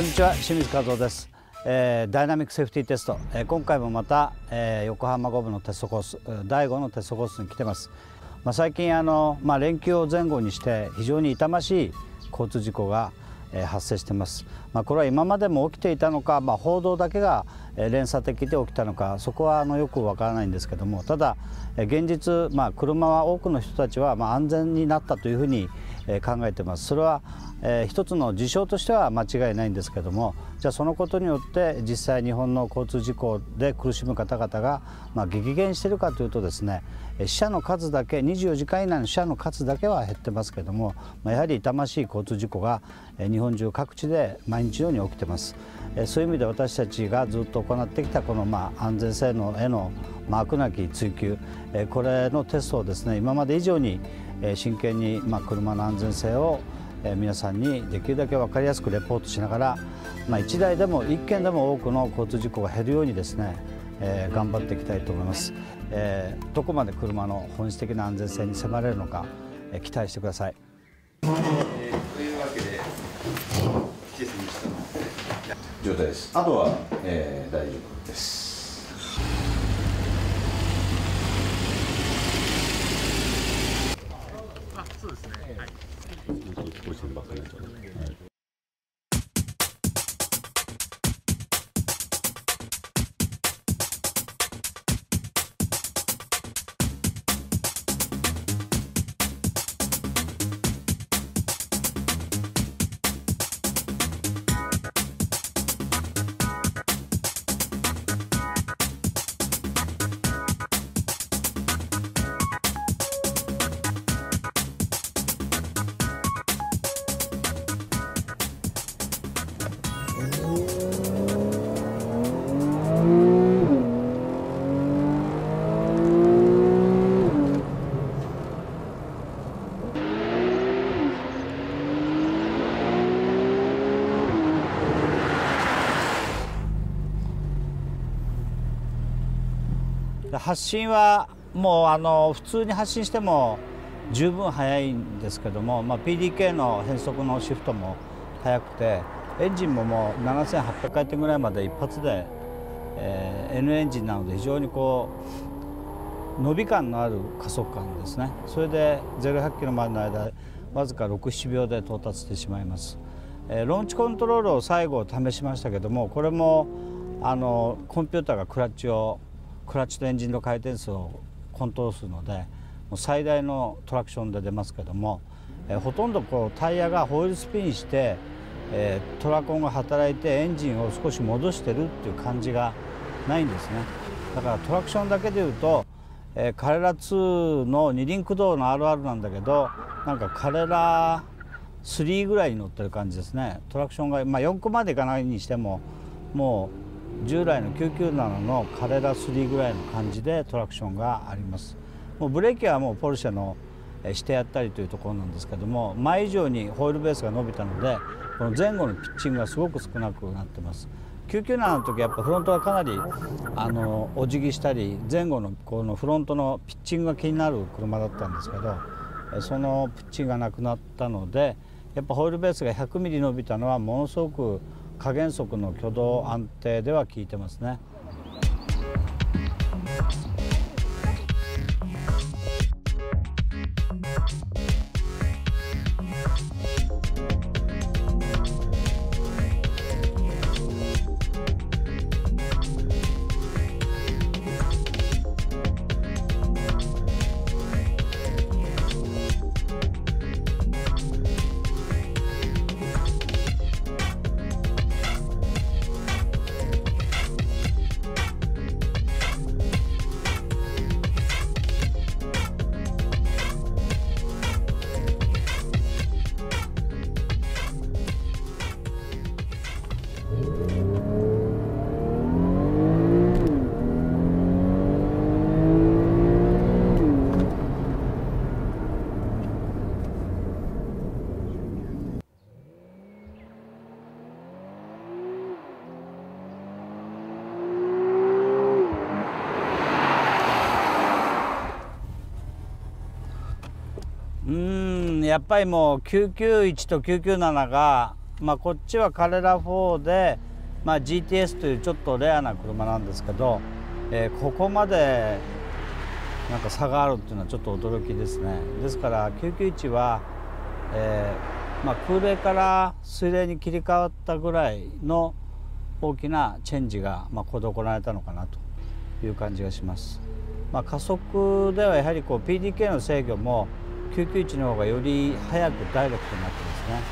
んにちは、清水和夫です。ダイナミックセーフティーテスト、今回もまた、横浜5部のテストコース第5のテストコースに来てます。最近連休を前後にして非常に痛ましい交通事故が発生しています。これは今までも起きていたのか、報道だけが連鎖的で起きたのか、そこはよくわからないんですけども、ただ現実、車は多くの人たちは安全になったというふうに考えています。それは一つの事象としては間違いないんですけども、じゃあそのことによって実際日本の交通事故で苦しむ方々が激減しているかというとですね、死者の数だけ24時間以内の死者の数だけは減ってますけども、やはり痛ましい交通事故が日本中各地で毎日のように起きてます。そういう意味で私たちがずっと行ってきたこの安全性能への飽くなき追求、これのテストをですね、今まで以上に真剣に車の安全性を皆さんにできるだけ分かりやすくレポートしながら、1台でも1件でも多くの交通事故が減るようにですね、頑張っていきたいと思います。どこまで車の本質的な安全性に迫れるのか、期待してください。 というわけで季節にしたの状態です。あとは、大丈夫です。 そうですね。はい。 発進はもう普通に発進しても十分速いんですけども、PDK の変速のシフトも速くて、エンジンももう7800回転ぐらいまで一発で、N エンジンなので非常に伸び感のある加速感ですね。それで0-100キロまでの間わずか6、7秒で到達してしまいます。ローンチコントロールを最後試しましたけども、これもコンピューターがクラッチとエンジンの回転数をコントロールするので、もう最大のトラクションで出ますけども、ほとんどタイヤがホイールスピンして、トラコンが働いてエンジンを少し戻してるっていう感じがないんですね。だからトラクションだけでいうと、カレラ2の二輪駆動の RR なんだけど、なんかカレラ3ぐらいに乗ってる感じですね。トラクションが、4個までいかないにしても、もう従来の997のカレラ3ぐらいの感じでトラクションがあります。もうブレーキはもうポルシェのしてやったりというところなんですけども、前以上にホイールベースが伸びたので、この前後のピッチングがすごく少なくなってます。997の時やっぱフロントがかなりお辞儀したり、前後のこのフロントのピッチングが気になる車だったんですけど、そのピッチングがなくなったので、やっぱホイールベースが100ミリ伸びたのはものすごく加減速の挙動安定では効いてますね。やっぱりもう991と997が、 こっちはカレラ4で、GTS というちょっとレアな車なんですけど、ここまでなんか差があるっていうのはちょっと驚きですね。ですから991は、空冷から水冷に切り替わったぐらいの大きなチェンジが行われたのかなという感じがします。加速ではやはりPDK の制御も991の方がより速くダイレクトになってますね。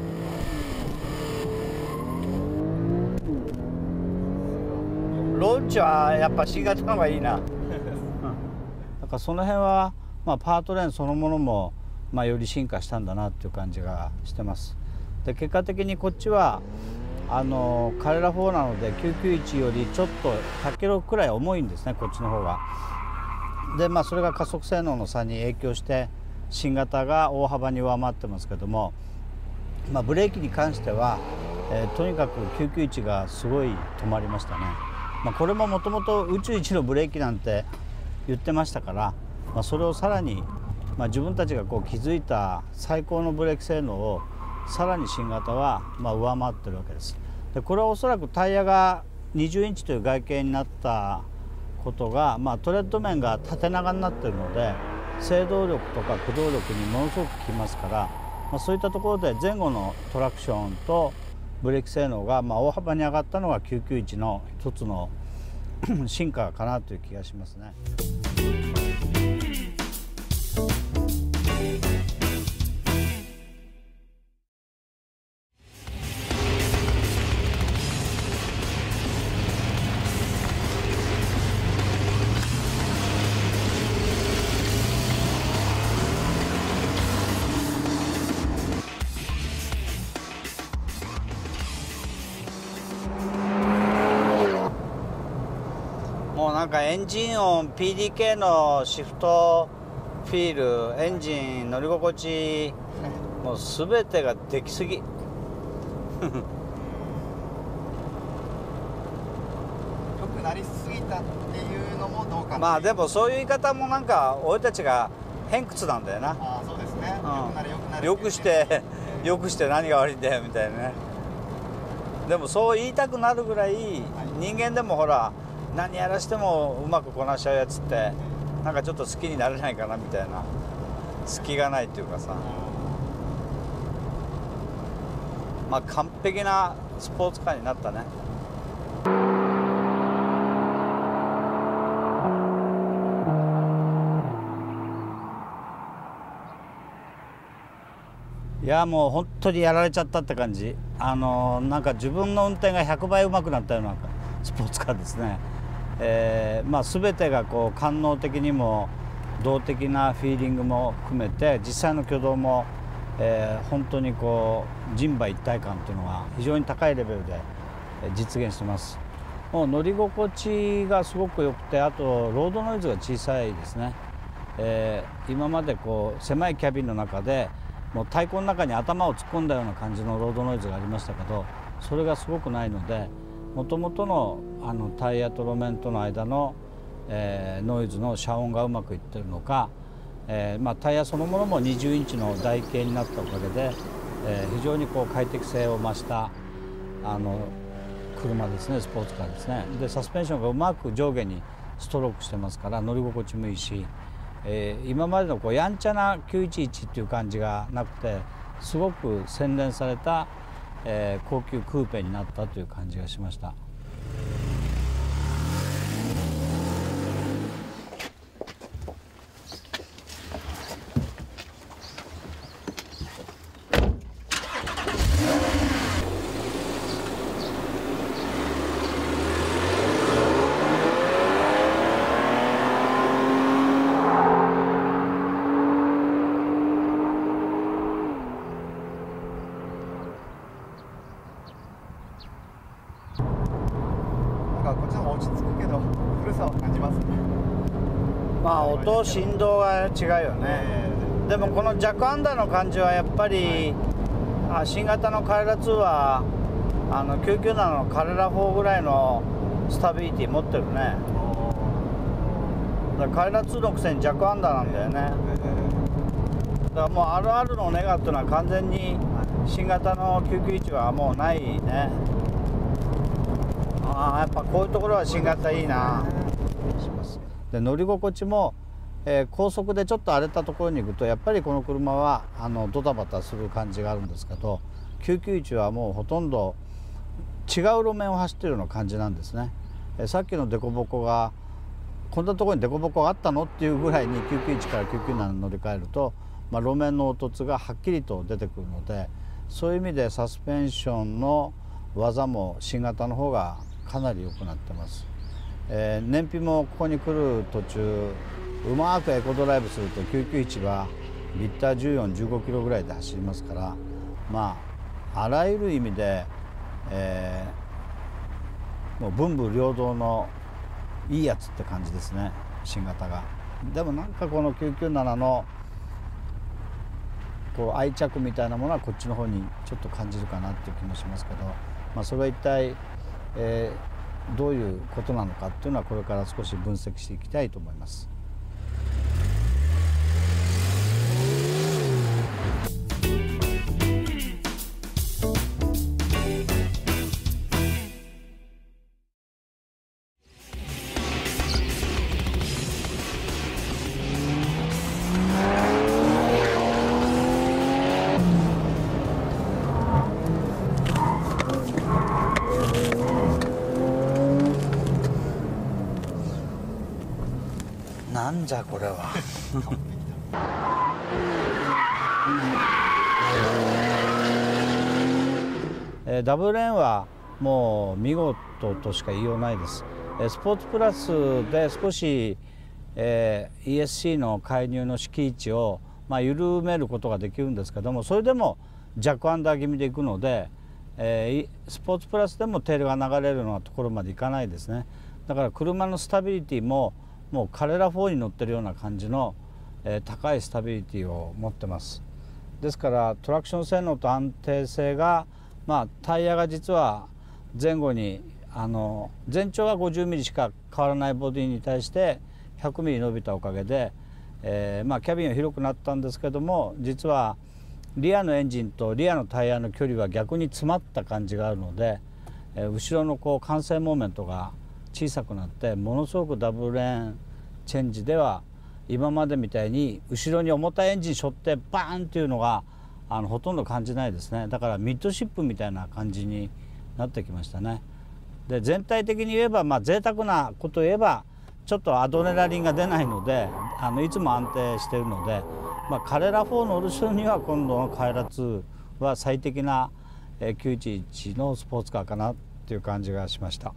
ローンチはやっぱ新型の方がいいな。だからその辺は、パートレーンそのものも、より進化したんだなっていう感じがしてます。で結果的にこっちはカレラ4なので991よりちょっと100キロくらい重いんですね、こっちの方が。でそれが加速性能の差に影響して新型が大幅に上回ってますけども、ブレーキに関しては、とにかく991がすごい止まりましたね。これももともと宇宙一のブレーキなんて言ってましたから、それをさらに、自分たちが築いた最高のブレーキ性能をさらに新型は上回ってるわけです。でこれはおそらくタイヤが20インチという外形になったことが、トレッド面が縦長になっているので制動力とか駆動力にものすごく効きますから、そういったところで前後のトラクションとブレーキ性能が大幅に上がったのが991の一つの進化かなという気がしますね。もうなんかエンジン音、PDK のシフトフィール、エンジン乗り心地、もう全てができすぎ。よくなりすぎたっていうのもどうかな。 でもそういう言い方もなんか俺たちが偏屈なんだよな。 そうですね。よくなるよくなる。 よくして何が悪いんだよみたいなね。でもそう言いたくなるぐらい、人間でもほら何やらしてもうまくこなしちゃうやつってなんかちょっと好きになれないかなみたいな、隙がないっていうかさ、完璧なスポーツカーになったね。いやもう本当にやられちゃったって感じ。なんか自分の運転が100倍うまくなったようなスポーツカーですね。全てが官能的にも動的なフィーリングも含めて実際の挙動も、本当に人馬一体感というのが非常に高いレベルで実現してます。もう乗り心地がすごく良くて、あとロードノイズが小さいですね。今まで狭いキャビンの中でもう太鼓の中に頭を突っ込んだような感じのロードノイズがありましたけど、それがすごくないので、もともとのタイヤと路面との間の、ノイズの遮音がうまくいってるのか、タイヤそのものも20インチの台形になったおかげで、非常に快適性を増した車ですね、スポーツカーですね。でサスペンションがうまく上下にストロークしてますから乗り心地もいいし、今までのやんちゃな911っていう感じがなくて、すごく洗練された高級クーペになったという感じがしました。 こっちの方が落ち着くけど古さを感じますね。 音振動が違うよね。でもこのジャックアンダーの感じはやっぱり、新型のカレラ2は997のカレラ4ぐらいのスタビリティ持ってるね。だからカレラ2のくせにジャックアンダーなんだよね。だからもう RR のネガっていうのは完全に新型の991はもうないね。やっぱこういうところは新型いいなします。で乗り心地も、高速でちょっと荒れたところに行くとやっぱりこの車はドタバタする感じがあるんですけど、991はもうほとんど違う路面を走っているような感じなんですね。さっきの凸凹がこんなところに凸凹があったのっていうぐらいに991から997に乗り換えると、路面の凹凸がはっきりと出てくるので、そういう意味でサスペンションの技も新型の方がかなり良くなってます。燃費もここに来る途中うまくエコドライブすると991はリッター14、15キロぐらいで走りますから、あらゆる意味で、もう文武両道のいいやつって感じですね、新型が。でもなんかこの997のこう愛着みたいなものはこっちの方にちょっと感じるかなっていう気もしますけど、それは一体、どういうことなのかっていうのはこれから少し分析していきたいと思います。なんじゃこれはダブルレーンはもう見事としか言いようないです。スポーツプラスで少し、ESC の介入の敷地を、緩めることができるんですけども、それでも弱アンダー気味でいくので、スポーツプラスでもテールが流れるようなところまでいかないですね。だから車のスタビリティももうカレラ4に乗ってるような感じの、高いスタビリティを持ってます。ですからトラクション性能と安定性が、タイヤが実は前後に全長は50ミリしか変わらないボディに対して100ミリ伸びたおかげで、キャビンは広くなったんですけども、実はリアのエンジンとリアのタイヤの距離は逆に詰まった感じがあるので、後ろの慣性モーメントが小さくなってものすごくダブルレーンチェンジでは今までみたいに後ろに重たいエンジン背負ってバーンっていうのがほとんど感じないですね。だからミッドシップみたいな感じになってきましたね。で全体的に言えば、贅沢なことを言えばちょっとアドレナリンが出ないのでいつも安定しているので、カレラ4乗る人には今度のカレラ2は最適な911のスポーツカーかなっていう感じがしました。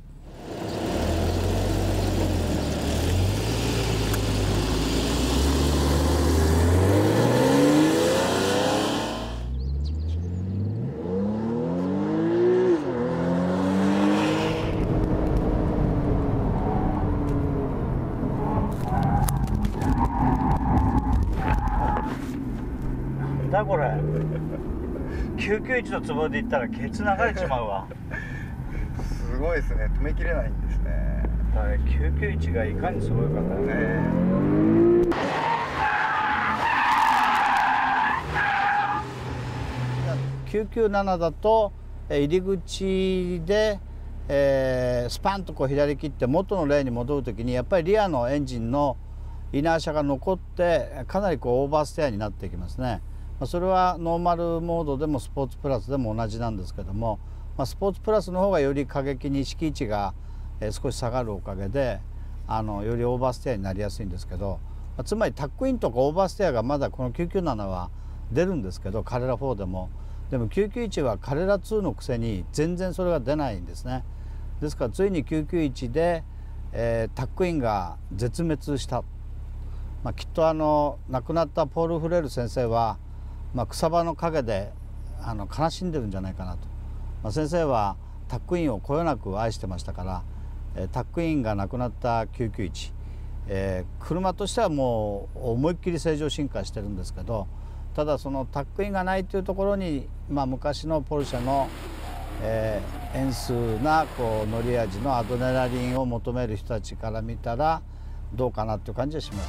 これ991のつぼで言ったらケツ流れちまうわすごいですね、止めきれないんですね。 だから991がいかにすごいかだよね。997だと入り口で、スパンと左切って元のレーンに戻るときにやっぱりリアのエンジンのイナーシャが残ってかなりオーバーステアになってきますね。それはノーマルモードでもスポーツプラスでも同じなんですけども、スポーツプラスの方がより過激に敷地が少し下がるおかげでよりオーバーステアになりやすいんですけど、つまりタックインとかオーバーステアがまだこの997は出るんですけど、カレラ4でも。でも991はカレラ2のくせに全然それが出ないんですね。ですからついに991で、タックインが絶滅した、きっと亡くなったポール・フレール先生は草葉の陰で悲しんでるんじゃないかなと。先生はタックインをこよなく愛してましたから、タックインがなくなった991、車としてはもう思いっきり正常進化してるんですけど、ただそのタックインがないというところに、昔のポルシェの、円数な乗り味のアドレナリンを求める人たちから見たらどうかなという感じがします。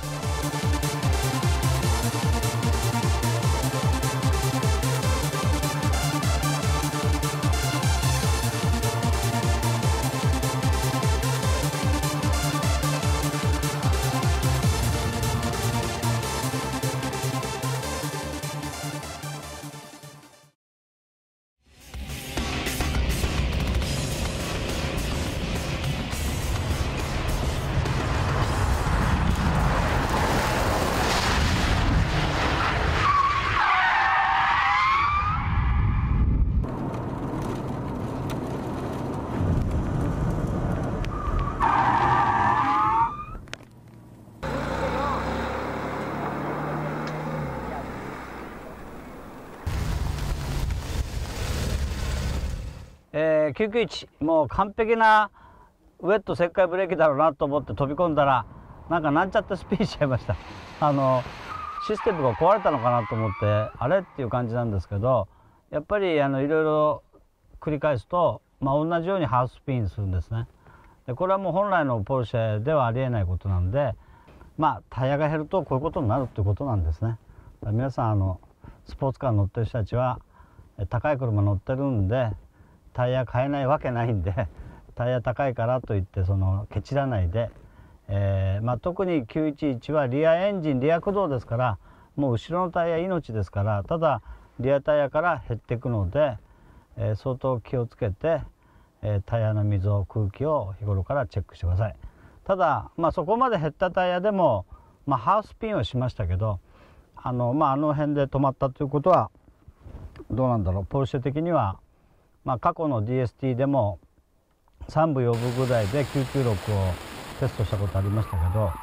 991もう完璧なウェット石灰ブレーキだろうなと思って飛び込んだらなんちゃってスピンしちゃいました。システムが壊れたのかなと思ってあれっていう感じなんですけど、やっぱりいろいろ繰り返すと、同じようにハーフスピンするんですね。でこれはもう本来のポルシェではありえないことなんで、タイヤが減るとこういうことになるっていうことなんですね。皆さんスポーツカー乗ってる人たちは高い車乗ってるんでタイヤ買えないわけないんで、タイヤ高いからといってケチらないで、特に911はリアエンジンリア駆動ですから、もう後ろのタイヤ命ですから、ただリアタイヤから減っていくので、相当気をつけて、タイヤの溝空気を日頃からチェックしてください。ただそこまで減ったタイヤでも、ハーフスピンはしましたけど、あの辺で止まったということはどうなんだろう。ポルシェ的には、過去の DST でも3分4分ぐらいで996をテストしたことありましたけど、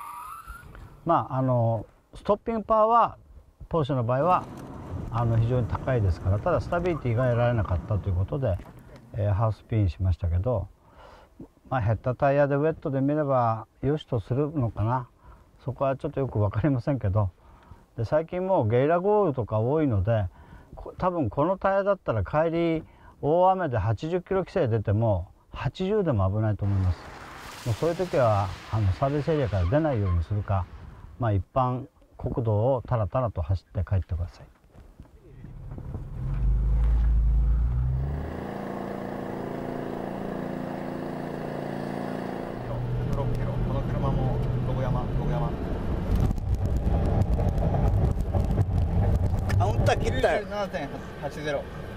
ストッピングパワーはポルシェの場合は非常に高いですから、ただスタビリティが得られなかったということで、ハーフスピンしましたけど、減ったタイヤでウェットで見ればよしとするのかな、そこはちょっとよく分かりませんけど、で最近もうゲリラ豪雨とか多いので、多分このタイヤだったら帰り大雨で80キロ規制出ても80でも危ないと思います。もうそういう時はサービスエリアから出ないようにするか、一般国道をタラタラと走って帰ってください。 6キロ、この車もロゴ山。 カウンター切ったよ。 97.80。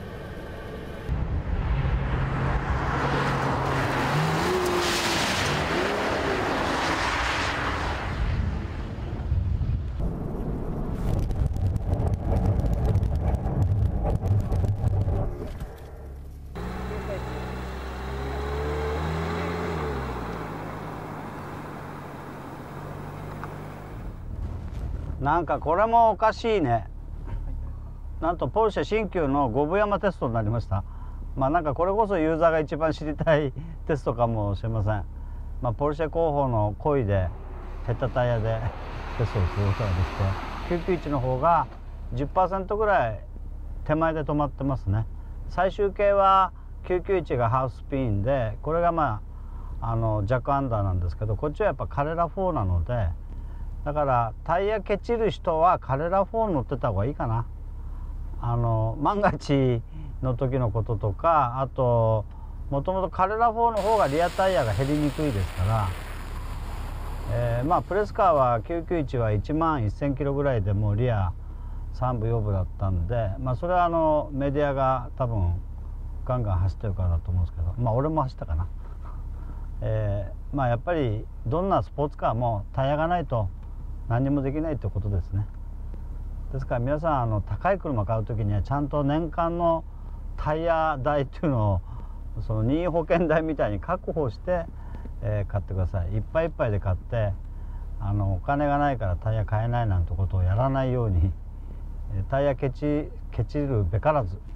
これもおかしいね。なんとポルシェ新旧の五分山テストになりました。これこそユーザーが一番知りたいテストかもしれません。ポルシェ広報の故意で減ったタイヤでテストをすることができて、991の方が 10% ぐらい手前で止まってますね。最終形は991がハーフスピンで、これがジャックアンダーなんですけど、こっちはやっぱカレラ4なので、だからタイヤケチる人はカレラ4乗ってた方がいいかな。万が一の時のこととか、あともともとカレラ4の方がリアタイヤが減りにくいですから、プレスカーは991は1万1000キロぐらいでもうリア3分4分だったんで、それはメディアが多分ガンガン走ってるからだと思うんですけど、俺も走ったかな。やっぱりどんなスポーツカーもタイヤがないと何にもできないということですね。ですから皆さん高い車買う時にはちゃんと年間のタイヤ代っていうのを任意保険代みたいに確保して、買ってください。いっぱいいっぱいで買ってお金がないからタイヤ買えないなんてことをやらないように、タイヤケチるべからず